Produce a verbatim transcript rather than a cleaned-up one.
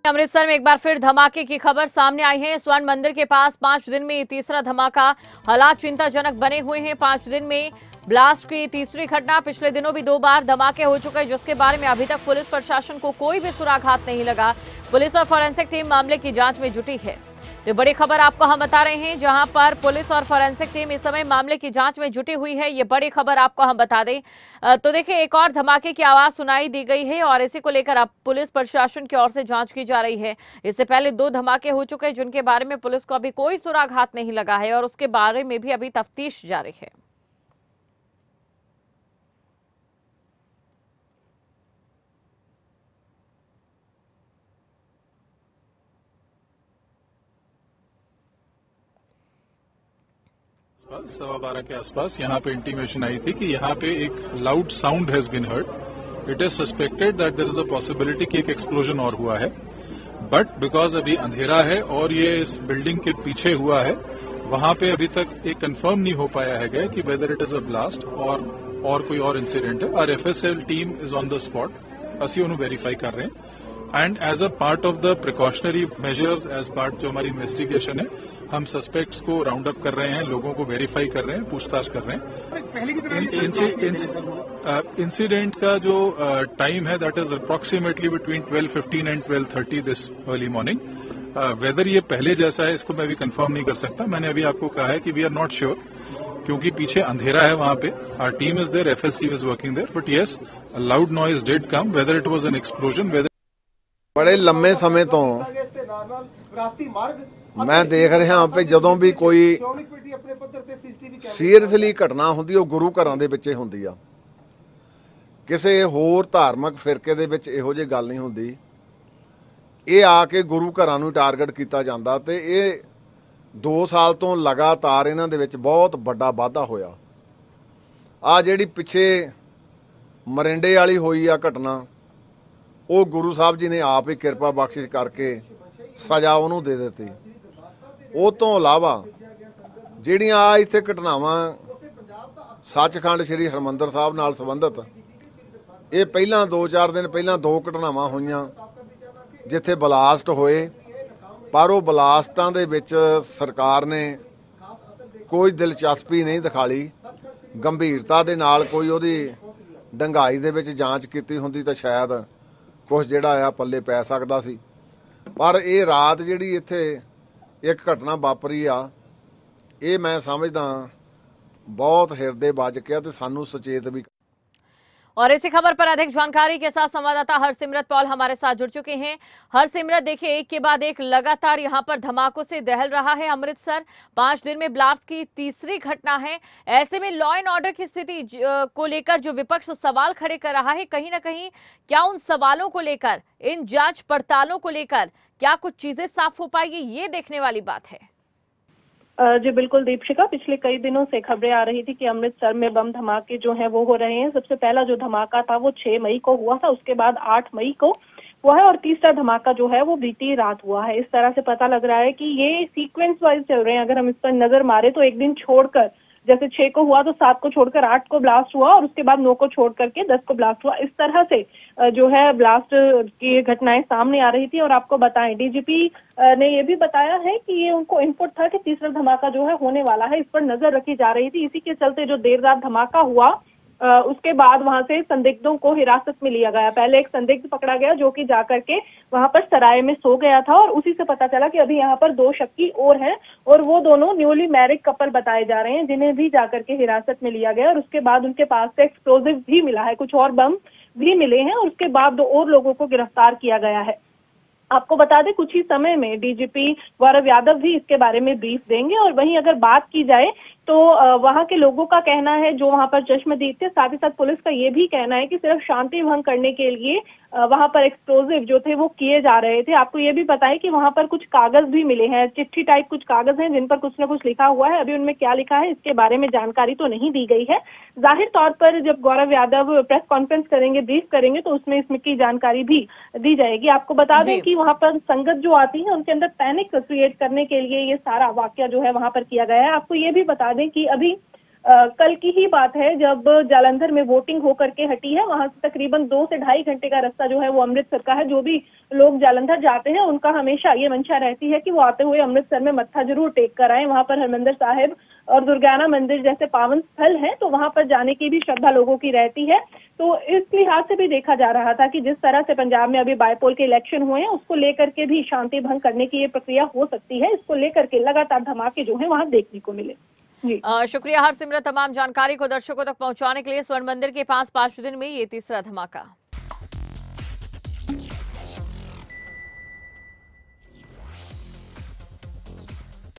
अमृतसर में एक बार फिर धमाके की खबर सामने आई है। स्वर्ण मंदिर के पास पांच दिन में तीसरा धमाका। हालात चिंताजनक बने हुए हैं। पांच दिन में ब्लास्ट की तीसरी घटना। पिछले दिनों भी दो बार धमाके हो चुके हैं, जिसके बारे में अभी तक पुलिस प्रशासन को कोई भी सुराग नहीं लगा। पुलिस और फॉरेंसिक टीम मामले की जांच में जुटी है। तो बड़ी खबर आपको हम बता रहे हैं, जहां पर पुलिस और फॉरेंसिक टीम इस समय मामले की जांच में जुटी हुई है। ये बड़ी खबर आपको हम बता दें तो देखिए, एक और धमाके की आवाज सुनाई दी गई है और इसी को लेकर अब पुलिस प्रशासन की ओर से जांच की जा रही है। इससे पहले दो धमाके हो चुके हैं, जिनके बारे में पुलिस को अभी कोई सुराग हाथ नहीं लगा है और उसके बारे में भी अभी तफ्तीश जारी है। सवा बारह के आसपास यहाँ पे इंटीमेशन आई थी कि यहाँ पे एक loud sound has been heard. It is suspected that there is a possibility कि एक एक्सप्लोजन और हुआ है, बट बिकॉज अभी अंधेरा है और ये इस बिल्डिंग के पीछे हुआ है, वहां पे अभी तक एक कंफर्म नहीं हो पाया है गया कि whether it is a blast और और कोई और इंसिडेंट है। और FSL team is on the spot, ਅਸੀਂ ਉਹਨੂੰ वेरीफाई कर रहे हैं and as a part of the precautionary measures, as part जो हमारी इन्वेस्टिगेशन है, हम सस्पेक्ट्स को राउंड अप कर रहे हैं, लोगों को वेरीफाई कर रहे हैं, पूछताछ कर रहे हैं। इंसिडेंट का जो टाइम है that is approximately between twelve fifteen and twelve thirty this early morning. Whether ये पहले जैसा है इसको मैं भी कंफर्म नहीं कर सकता। मैंने अभी आपको कहा है कि वी आर नॉट श्योर, क्योंकि पीछे अंधेरा है वहां पे। Our team is there, FS team is working there, but yes a loud noise did come. Whether it was an explosion, whether बड़े लंबे समय तो मैं देख रहा भी ਜਦੋਂ भी कोई सीरियसली घटना ਹੁੰਦੀ ਉਹ ਗੁਰੂ ਘਰਾਂ ਦੇ ਵਿੱਚ ਹੁੰਦੀ ਆ। ਕਿਸੇ ਹੋਰ ਧਾਰਮਿਕ ਫਿਰਕੇ ਦੇ ਵਿੱਚ ਇਹੋ ਜਿਹੀ ਗੱਲ ਨਹੀਂ ਹੁੰਦੀ। ਇਹ ਆ ਕੇ ਗੁਰੂ ਘਰਾਂ ਨੂੰ ਟਾਰਗੇਟ ਕੀਤਾ ਜਾਂਦਾ ਤੇ ਇਹ दो साल तो लगातार ਇਹਨਾਂ ਦੇ ਵਿੱਚ ਬਹੁਤ ਵੱਡਾ ਵਾਧਾ ਹੋਇਆ। ਆ ਜਿਹੜੀ ਪਿੱਛੇ ਮਰਿੰਡੇ ਵਾਲੀ ਹੋਈ ਆ ਘਟਨਾ, ਉਹ ਗੁਰੂ ਸਾਹਿਬ ਜੀ ਨੇ ਆਪ ਹੀ ਕਿਰਪਾ ਬਖਸ਼ਿਸ਼ ਕਰਕੇ ਸਜ਼ਾ ਉਹਨੂੰ ਦੇ ਦਿੱਤੀ। ਉਹ ਤੋਂ ਇਲਾਵਾ ਜਿਹੜੀਆਂ ਆ ਇੱਥੇ ਘਟਨਾਵਾਂ ਸੱਚਖੰਡ ਸ੍ਰੀ ਹਰਮੰਦਰ ਸਾਹਿਬ ਨਾਲ ਸੰਬੰਧਿਤ, ਇਹ ਪਹਿਲਾਂ ਦੋ ਚਾਰ ਦਿਨ ਪਹਿਲਾਂ ਦੋ ਘਟਨਾਵਾਂ ਹੋਈਆਂ ਜਿੱਥੇ ਬਲਾਸਟ ਹੋਏ, पर वो बलास्टां दे विच सरकार ने कोई दिलचस्पी नहीं दिखाली। गंभीरता दे नाल कोई उहदी डंगाई दे विच जांच कीती हुंदी तां शायद कुछ जिहड़ा आ पल्ले पै सकदा सी। पर ये रात जिहड़ी इत्थे एक घटना वापरी आ, ये मैं समझदा बहुत हिरदे वज के ते सानू सचेत भी। और इसी खबर पर अधिक जानकारी के साथ संवाददाता हरसिमरत पॉल हमारे साथ जुड़ चुके हैं। हरसिमरत, देखिए एक के बाद एक लगातार यहां पर धमाकों से दहल रहा है अमृतसर। पांच दिन में ब्लास्ट की तीसरी घटना है। ऐसे में लॉ एंड ऑर्डर की स्थिति को लेकर जो विपक्ष सवाल खड़े कर रहा है, कहीं ना कहीं क्या उन सवालों को लेकर, इन जांच पड़तालों को लेकर क्या कुछ चीजें साफ हो पाएगी, ये देखने वाली बात है। जी बिल्कुल दीपशिका, पिछले कई दिनों से खबरें आ रही थी कि अमृतसर में बम धमाके जो हैं वो हो रहे हैं। सबसे पहला जो धमाका था वो छह मई को हुआ था, उसके बाद आठ मई को हुआ है और तीसरा धमाका जो है वो बीती रात हुआ है। इस तरह से पता लग रहा है कि ये सीक्वेंस वाइज चल रहे हैं। अगर हम इस पर नजर मारे तो एक दिन छोड़कर, जैसे छह को हुआ तो सात को छोड़कर आठ को ब्लास्ट हुआ और उसके बाद नौ को छोड़ करके दस को ब्लास्ट हुआ। इस तरह से जो है ब्लास्ट की घटनाएं सामने आ रही थी। और आपको बताएं, डीजीपी ने ये भी बताया है कि ये उनको इनपुट था कि तीसरा धमाका जो है होने वाला है, इस पर नजर रखी जा रही थी। इसी के चलते जो देर रात धमाका हुआ, उसके बाद वहां से संदिग्धों को हिरासत में लिया गया। पहले एक संदिग्ध पकड़ा गया जो कि जाकर के वहां पर सराय में सो गया था और उसी से पता चला कि अभी यहाँ पर दो शक्की और हैं और वो दोनों न्यूली मैरिड कपल बताए जा रहे हैं, जिन्हें भी जाकर के हिरासत में लिया गया। और उसके बाद उनके पास से एक्सप्लोजिव भी मिला है, कुछ और बम भी मिले हैं और उसके बाद दो और लोगों को गिरफ्तार किया गया है। आपको बता दें, कुछ ही समय में डीजीपी गौरव यादव भी इसके बारे में ब्रीफ देंगे। और वहीं अगर बात की जाए तो वहां के लोगों का कहना है जो वहां पर चश्मदीद थे, साथ ही साथ पुलिस का ये भी कहना है कि सिर्फ शांति भंग करने के लिए वहां पर एक्सप्लोजिव जो थे वो किए जा रहे थे। आपको ये भी बताएं कि वहां पर कुछ कागज भी मिले हैं, चिट्ठी टाइप कुछ कागज हैं जिन पर कुछ न कुछ लिखा हुआ है। अभी उनमें क्या लिखा है इसके बारे में जानकारी तो नहीं दी गई है। जाहिर तौर पर जब गौरव यादव प्रेस कॉन्फ्रेंस करेंगे, ब्रीफ करेंगे, तो उसमें इसमें की जानकारी भी दी जाएगी। आपको बता दें कि वहां पर संगत जो आती है उनके अंदर पैनिक क्रिएट करने के लिए ये सारा वाकया जो है वहां पर किया गया है। आपको ये भी बता दें कि अभी आ, कल की ही बात है जब जालंधर में वोटिंग होकर के हटी है, वहां से तकरीबन दो से ढाई घंटे का रास्ता जो है वो अमृतसर का है। जो भी लोग जालंधर जाते हैं उनका हमेशा ये मंशा रहती है कि वो आते हुए अमृतसर में मत्था जरूर टेक कर आए। वहां पर हरमंदिर साहिब और दुर्गाना मंदिर जैसे पावन स्थल हैं, तो वहां पर जाने की भी श्रद्धा लोगों की रहती है। तो इस लिहाज से भी देखा जा रहा था कि जिस तरह से पंजाब में अभी बाईपोल के इलेक्शन हुए हैं, उसको लेकर के भी शांति भंग करने की ये प्रक्रिया हो सकती है। इसको लेकर के लगातार धमाके जो है वहां देखने को मिले। जी आ, शुक्रिया हरसिमरत, तमाम जानकारी को दर्शकों तक पहुंचाने के लिए। स्वर्ण मंदिर के पास पांच दिन में ये तीसरा धमाका।